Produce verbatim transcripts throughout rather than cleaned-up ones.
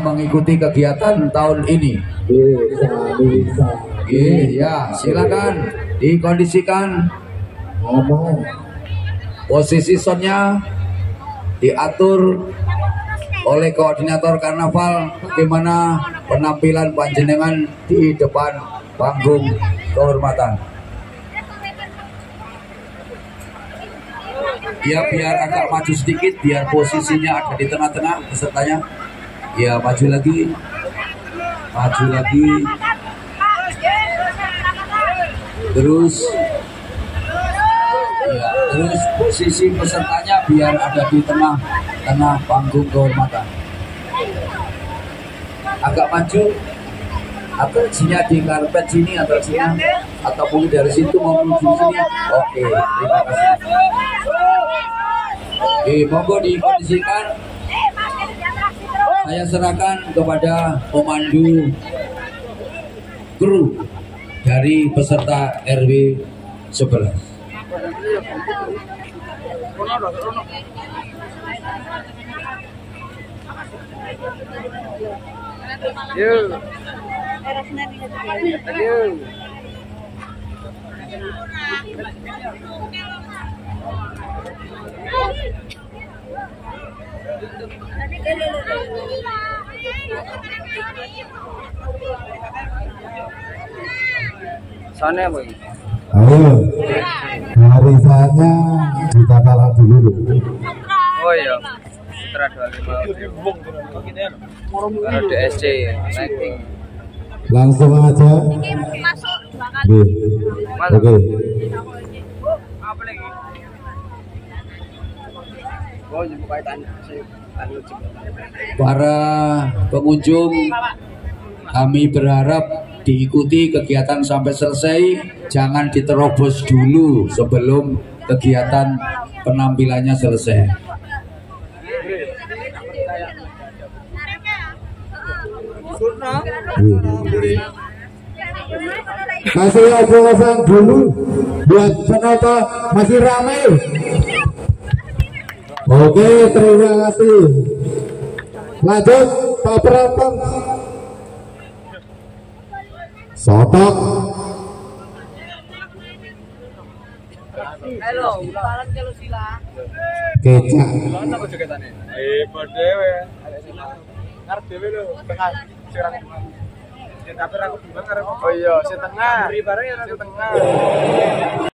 mengikuti kegiatan tahun ini? Bisa, bisa. Iya, silakan dikondisikan. Aman. Posisi soundnya diatur oleh koordinator karnaval, bagaimana penampilan panjenengan di depan panggung kehormatan. Ya, biar agak maju sedikit, biar posisinya ada di tengah-tengah pesertanya. Ya, maju lagi, maju lagi, terus, ya, terus posisi pesertanya biar ada di tengah-tengah panggung kehormatan. Agak maju, atraksinya di karpet sini, atraksinya, atau mungkin dari situ mau menuju sini. Oke, terima kasih. Oke, monggo dikondisikan. Saya serahkan kepada pemandu kru dari peserta R W sebelas. Yo. Yo. Sana boy. Ayo, barisannya kita taruh dulu. Oh iya. Tra dua puluh lima. Kalau D S C ranking. Langsung aja. Oke. Oke. Apa lagi? Oh, buka tanya. Para pengunjung, kami berharap diikuti kegiatan sampai selesai, jangan diterobos dulu sebelum kegiatan penampilannya selesai. Kasih obrolan dulu buat penonton, masih ramai. Oke, terima kasih. Lanjut Pak Pratong. Sotok. Halo, balan kalau sila. Kecak. Apa jogetane? Eh, dhewe. Ngarep dhewe lho, tengah sirang. Yen tapi aku bimbang arep. Oh iya, sing tengah. Beri bareng ya sing tengah.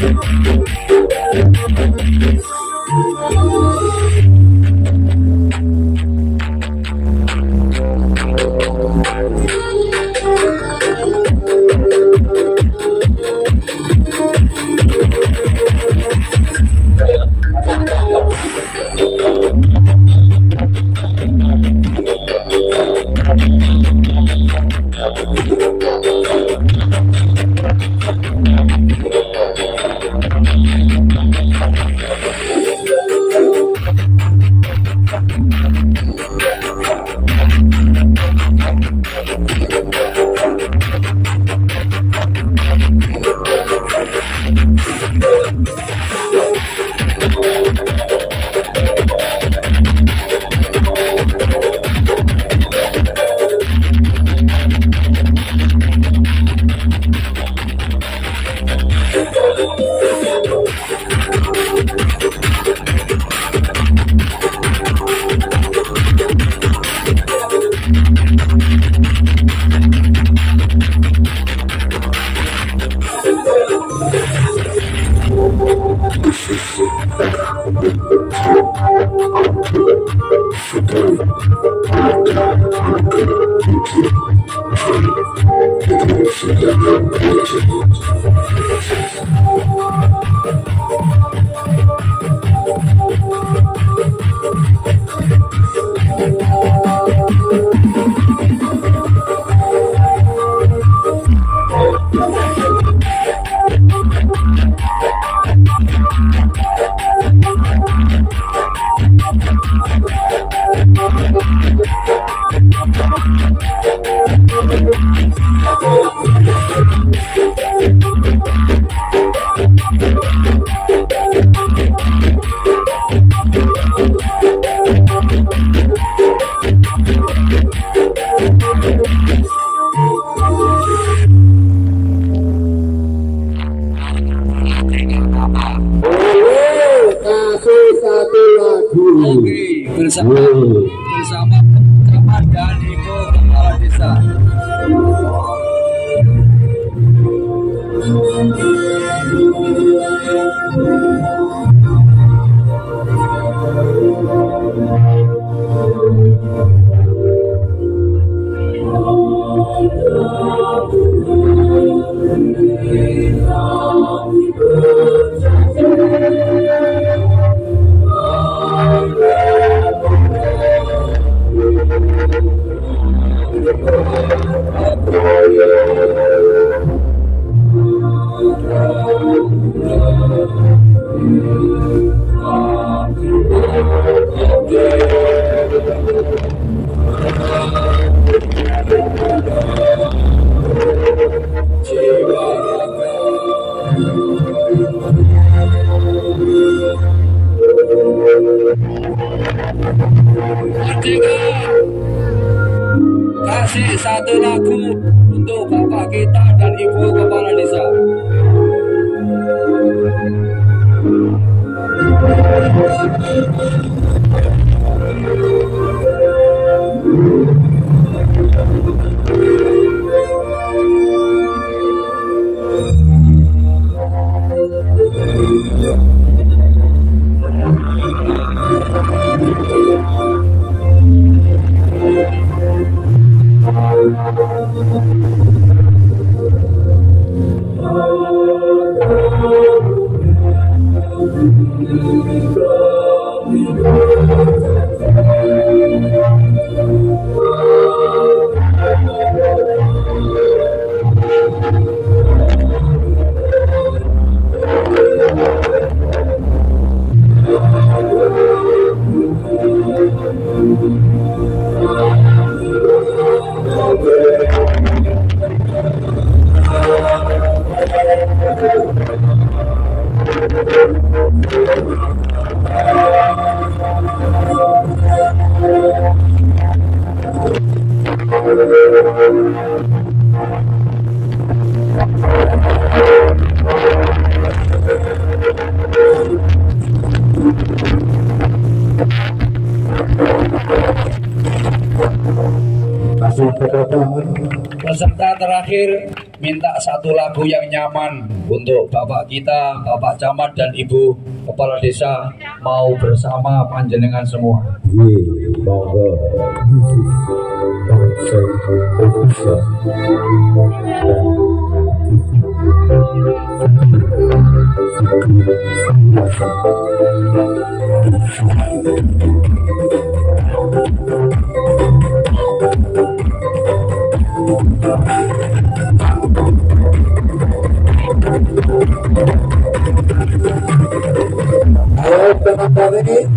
Kasih satu lagu. Oke, bersama bersama teman dan Iko Kepala Desa. Kasih satu lagu untuk Bapak kita dan Ibu Kepala Desa. Kasih tepuk tangan. Peserta terakhir minta satu lagu yang nyaman untuk Bapak kita, Bapak Camat dan Ibu Kepala Desa mau bersama panjenengan semua. Iya, monggo. Ayo teman-teman,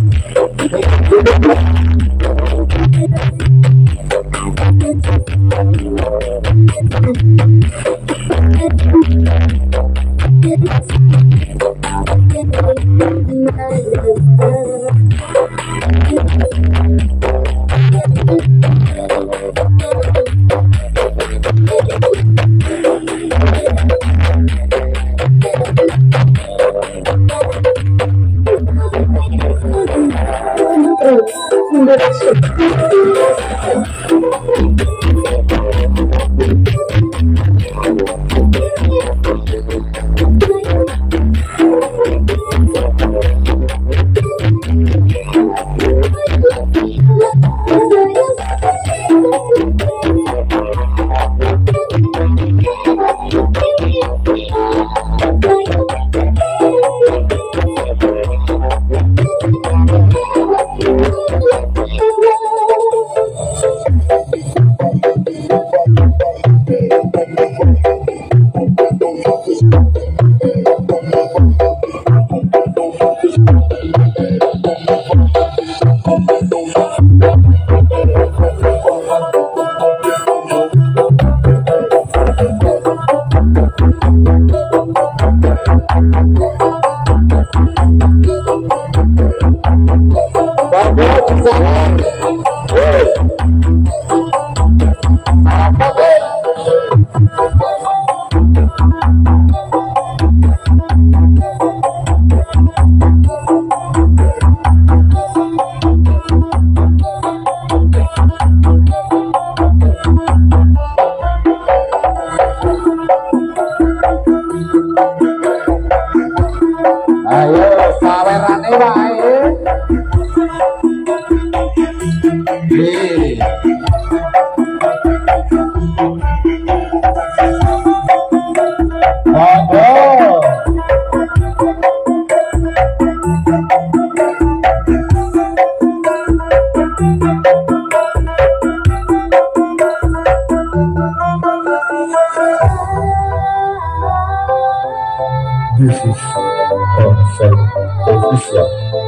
This is Konsep Official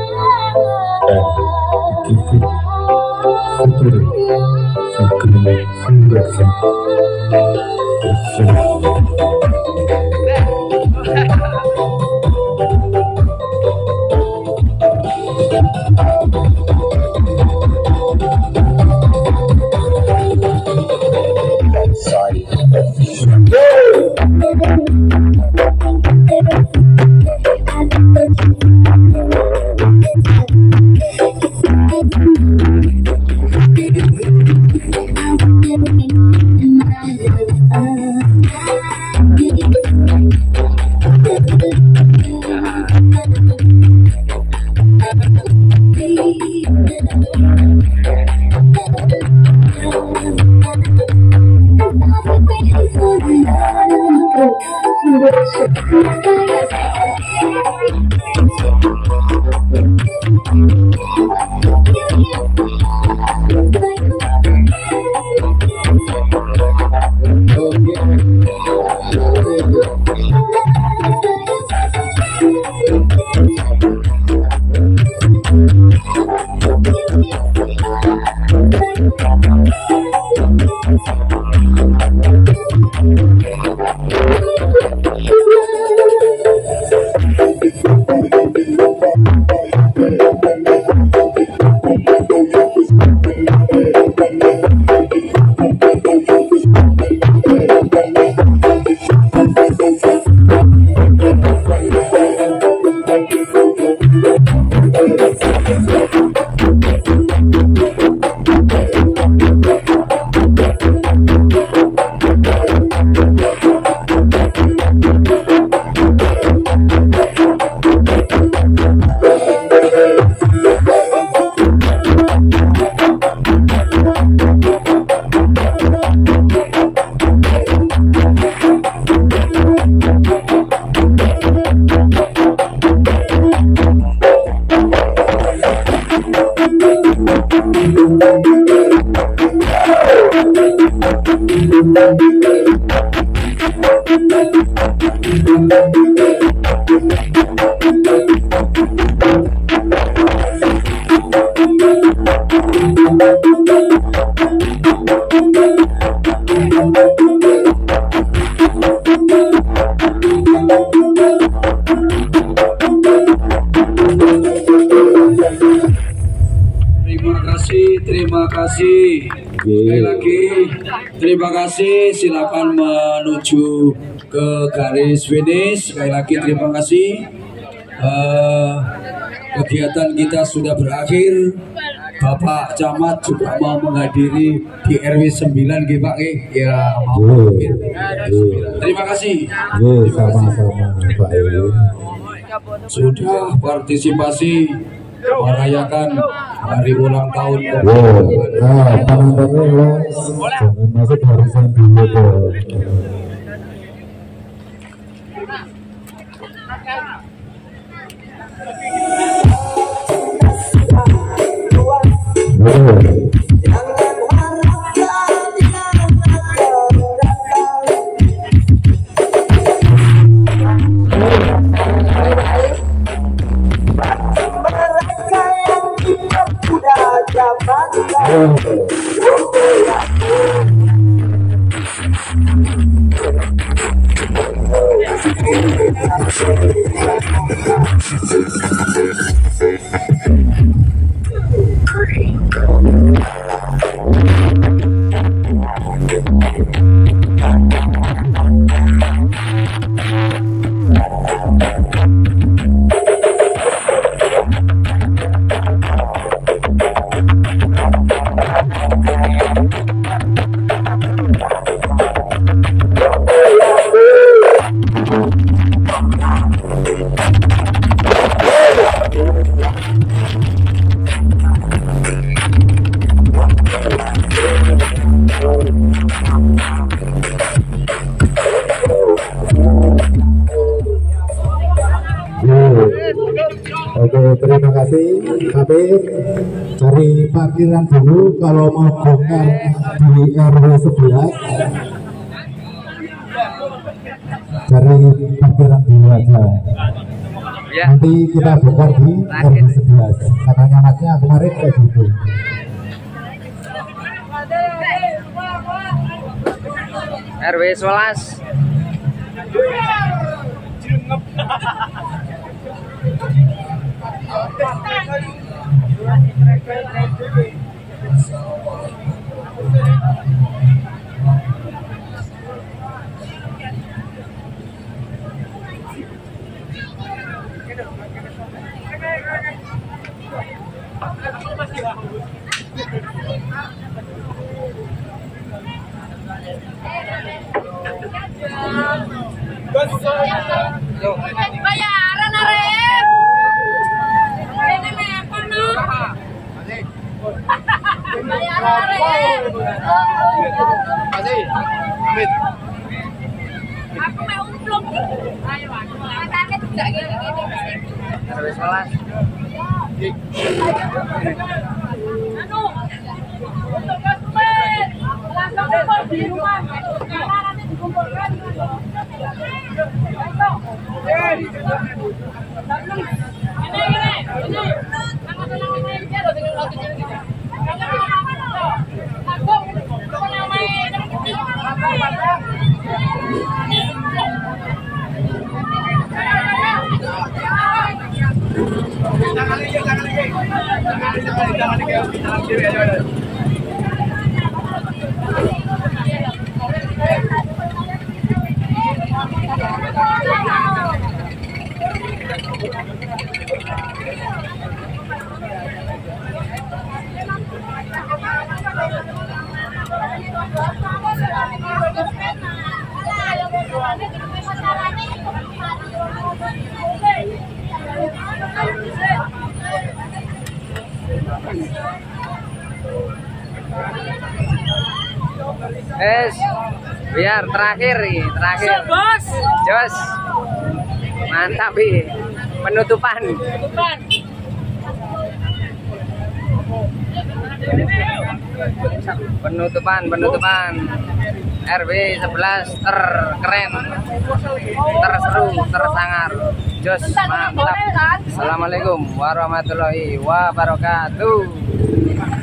dan T V Futuri Fikri Production. Terima kasih. Sekali lagi terima kasih. Silakan menuju ke garis finish. Sekali lagi terima kasih. Uh, kegiatan kita sudah berakhir. Bapak Camat juga mau menghadiri di R W sembilan G Pak eh. Ya mau. Ye, Terima kasih. ye, sama-sama Pak Ewi. Sudah partisipasi merayakan hari ulang tahun Ye, nah penontonnya los, jangan masuk barisan dulu dong. Ye. Oke, terima kasih. Tapi cari parkiran dulu kalau mau bongkar di R W sebelas. Cari parkiran dulu aja. Ya. Nanti kita bongkar di R W sebelas. Katanya anaknya kemarin kayak gitu. R W sebelas. Bayaran Arif. Ini mepon no. Bayaran Arif. Amit. Aku mau umplung. Ayo, matanya juga gini-gini. R W sebelas. Anu. Untuk customer. Langsung kumpul di rumah. Nanti dikumpulkan. Es, biar terakhir nih, terakhir. Bos. Jos. Mantap nih. Penutupan. Penutupan, penutupan. R W sebelas terkeren, terseru, tersangar, jos, mantap. Assalamualaikum warahmatullahi wabarakatuh.